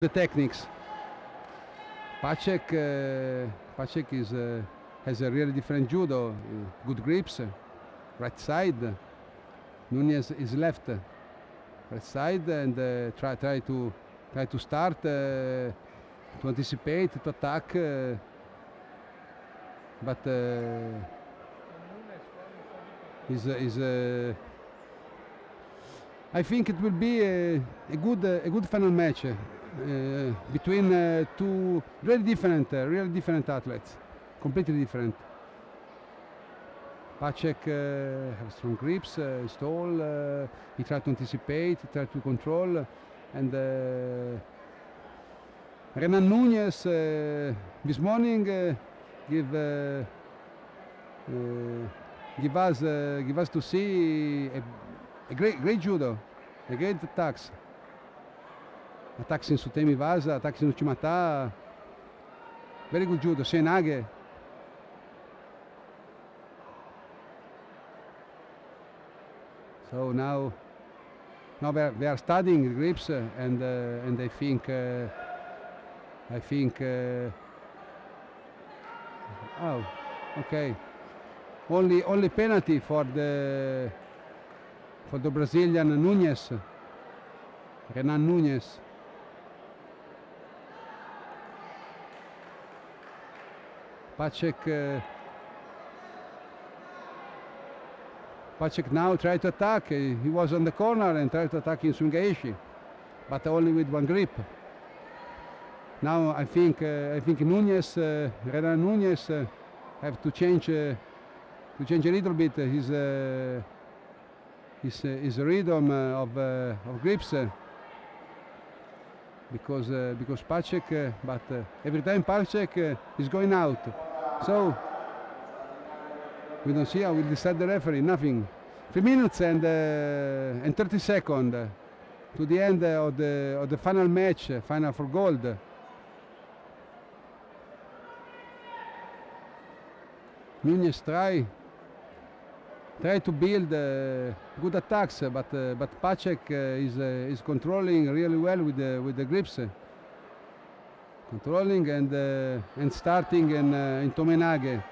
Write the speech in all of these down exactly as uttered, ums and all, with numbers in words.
the techniques. Pacek, uh, Pacek is, uh, has a really different judo, uh, good grips, uh, right side. Nunes is left, uh, right side, and uh, try try to try to start, uh, to anticipate, to attack, uh, but uh, is is. Uh, I think it will be a, a good uh, a good final match uh, between uh, two really different, uh, really different athletes, completely different. Pacek uh, has strong grips, uh, is tall, uh, he tried to anticipate, he tried to control, and uh, Renan Nunes uh, this morning uh, give uh, uh, give us uh, give us to see a, a great great judo, a great attacks, attacks in Sutemi Vasa, attacks in Uchimata, very good judo, Senage. So now, now they are, they are studying the grips, uh, and uh, and I think uh, I think uh, oh, okay, only only penalty for the for the Brazilian Nunes, Renan Nunes. Pacek. Uh, Pacek now tried to attack. He was on the corner and tried to attack in Sungaeshi, but only with one grip. Now I think uh, I think Nunes, uh, Renan Nunes, uh, have to change uh, to change a little bit his uh, his uh, his rhythm uh, of uh, of grips, uh, because uh, because Pacek, uh, but uh, every time Pacek uh, is going out, so. We don't see how we decide the referee, nothing. Three minutes and uh, and thirty seconds uh, to the end uh, of the of the final match, uh, final for gold. Nunes try try to build uh, good attacks, uh, but uh, but Pacek uh, is uh, is controlling really well with the with the grips, uh, controlling and uh, and starting in uh, in Tomenage.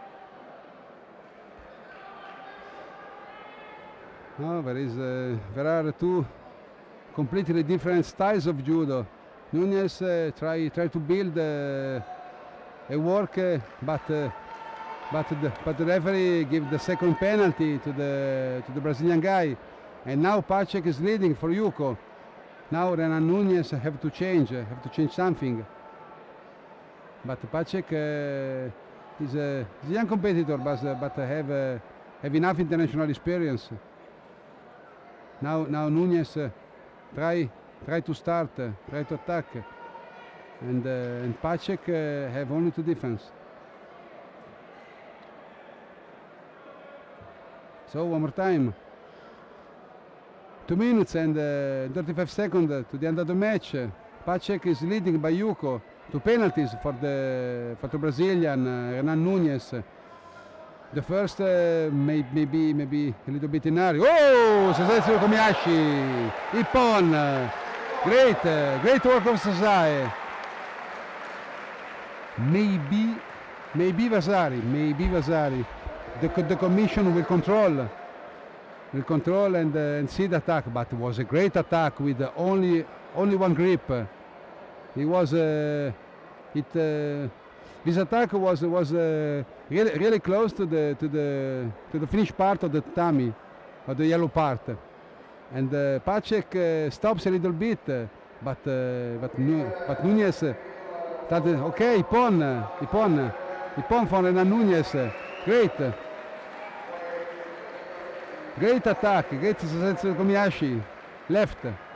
No, there is uh, there are two completely different styles of judo. Nunes uh, try try to build uh, a work, uh, but uh, but the, but the referee give the second penalty to the to the Brazilian guy, and now Pacek is leading for Yuko. Now Renan Nunes have to change, uh, have to change something. But Pacek uh, is, a, is a young competitor, but uh, but have uh, have enough international experience. Now, now Nunes uh, try try to start, uh, try to attack, and uh, and Pacek uh, have only to defense. So one more time. Two minutes and uh, thirty-five seconds to the end of the match. Pacek is leading by Yuko. Two penalties for the for the Brazilian uh, Renan Nunes. The first uh, may, maybe maybe a little bit in hurry. Oh, Sasai Komiyashi, Ippon, uh, great, uh, great work of Sasai. Maybe, maybe Vasari, maybe Vasari. The, the commission will control, will control and, uh, and see the attack. But it was a great attack with uh, only only one grip. It was uh, it. Uh, This attack was was uh, really really close to the to the to the finished part of the tatami, of the yellow part, and uh, Pacek uh, stops a little bit, uh, but uh, but Nu but Nunes uh, started, okay, Ippon, uh, Ippon, uh, Ippon for Renan Nunes, uh, great, uh, great attack, great Sasai Komiyashi, left.